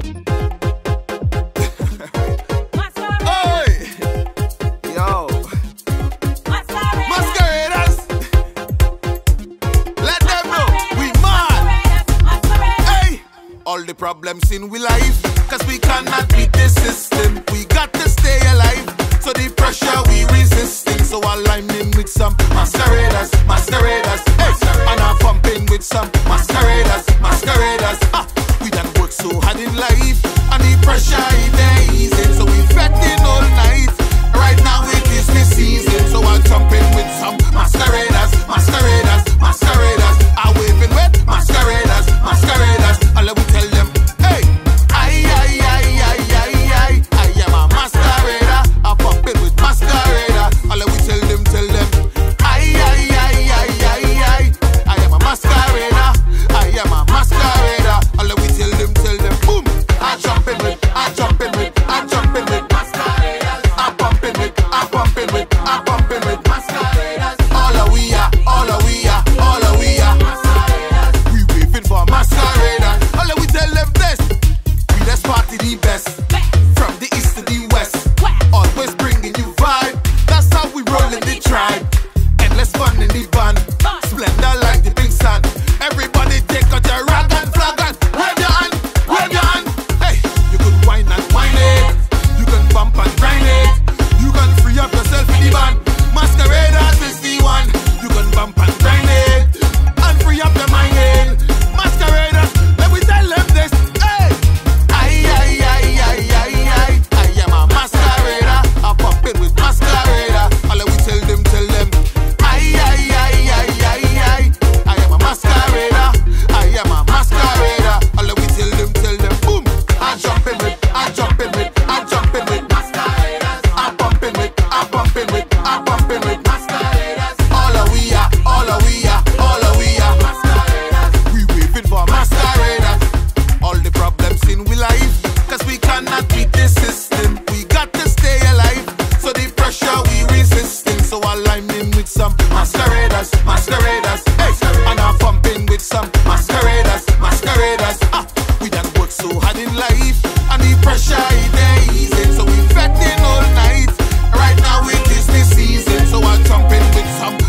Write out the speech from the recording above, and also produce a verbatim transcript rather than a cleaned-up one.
All the problems in we life, cause we cannot beat the system. We got to stay alive, so the pressure we resisting. So I'm lining with some masqueraders, masqueraders, hey. And I'm pumping with some masqueraders, masqueraders. Ah, we done work so hard in life, and the pressure ain't easy. So we fetting all night. Right now it is the season, so I'm jumping with some masqueraders, masqueraders, masqueraders. I'm waving with masqueraders, masqueraders. All we tell them, hey, I, I, I, I, I, I, I am a masquerader. I'm pumping with masquerader. All we tell them, tell them, I, I, I, I, I, I, I am a masquerader. I am a masquerader. All we tell them, tell them, boom. I'm jumping with, I'm jumping with, I'm jumping with masqueraders. I'm pumping with, I'm pumping with, I'm pumping with masqueraders. All of we are, all of we are, all of we are masqueraders. We waving for masquerader. All we tell them this, we let's party the best. From the east to the west, always bringing you vibe. That's how we roll in the tribe. Endless fun in the van, splendor like the big sun. Everybody take out your rag and flag and wave your hand, wave your hand. Hey, you can whine and whine it, you can bump and grind it, you can free up yourself in the van. Masqueraders is the one. You can bump and grind it and free up your mind. Masqueraders, let me tell them this. Hey, I, I, I, I, I, I, I am a masquerader. I'm pumping with masquerader. All we tell them, tell them. I, I, I, I, I, I, I am a masquerader. I am a masquerader. All we tell them, tell them. Boom, I'm jumping with, I'm jumping with, I'm jumping with masqueraders. I'm pumping with, I'm pumping with, I'm pumping with masqueraders. All of we are, all of we are, all of we are masqueraders. We waving for masqueraders. All the problems in we life, cause we cannot beat the system. We got to stay alive, so the pressure we resisting. So I'm lining with some masqueraders, masqueraders, hey. And I'm pumping with some masqueraders, masqueraders. Ah, we done work so hard in life, and the pressure ain't easy. So we fetting all night. Right now it is the season, so I'm jumping with some